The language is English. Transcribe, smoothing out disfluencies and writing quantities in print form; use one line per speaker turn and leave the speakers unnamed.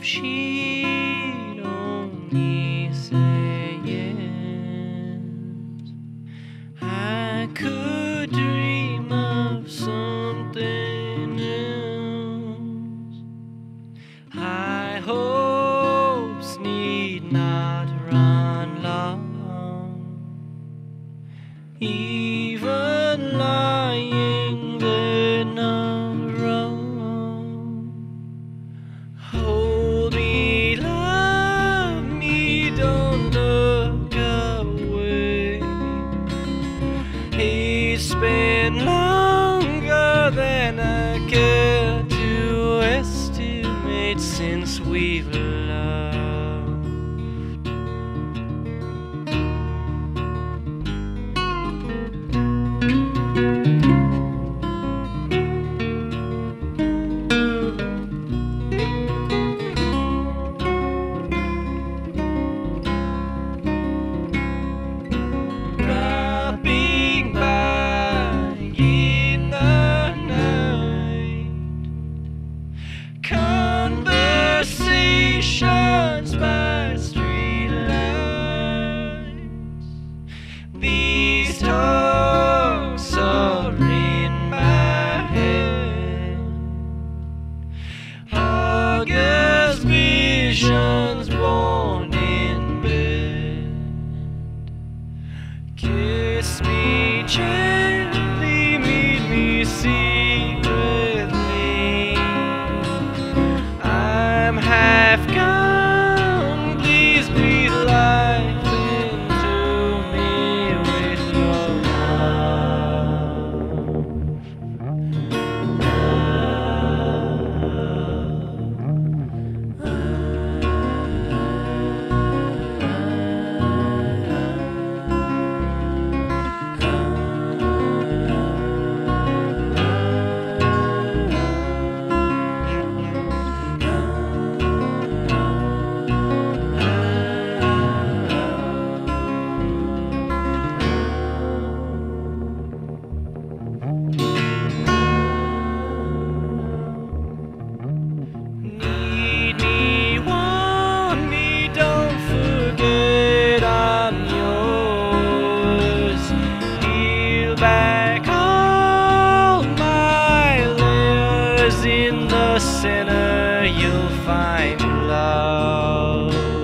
if she'd only say yes, I could dream of something else. High hopes need not run long, even lying they're not wrong. Hold me, love me, don't look away. It's been longer than I care to estimate since we've loved. Dropping by in the night, conversations by streetlights. These talks are in my head, August visions born in bed. Kiss me gently, meet me secretly. I'm half gone, please breathe life into me with your need me, want me, don't forget I'm yours. Peel back all my layers, in the center you'll find love.